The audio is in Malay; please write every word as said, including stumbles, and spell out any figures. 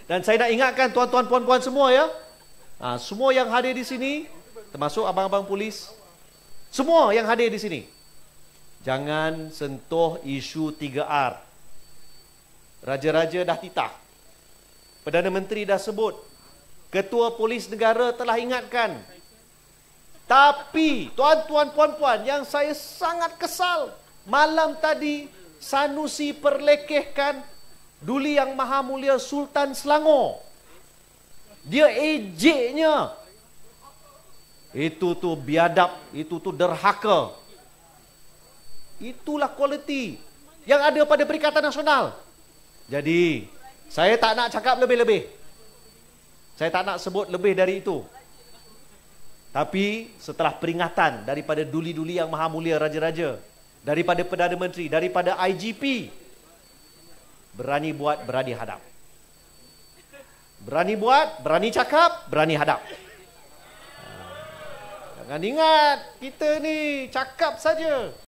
Dan saya nak ingatkan tuan-tuan puan-puan semua ya. Ha, semua yang hadir di sini, termasuk abang-abang polis, semua yang hadir di sini, jangan sentuh isu tiga R. Raja-raja dah titah. Perdana Menteri dah sebut. Ketua Polis Negara telah ingatkan. Tapi, tuan-tuan puan-puan, yang saya sangat kesal, malam tadi Sanusi perlekehkan Duli Yang Maha Mulia Sultan Selangor. Dia ejeknya. Itu tu biadab, itu tu derhaka. Itulah kualiti yang ada pada Perikatan Nasional. Jadi, saya tak nak cakap lebih-lebih. Saya tak nak sebut lebih dari itu. Tapi setelah peringatan daripada duli-duli yang maha mulia raja-raja, daripada Perdana Menteri, daripada I G P, berani buat, berani hadap. Berani buat, berani cakap, berani hadap. Jangan ingat, kita ni cakap saja.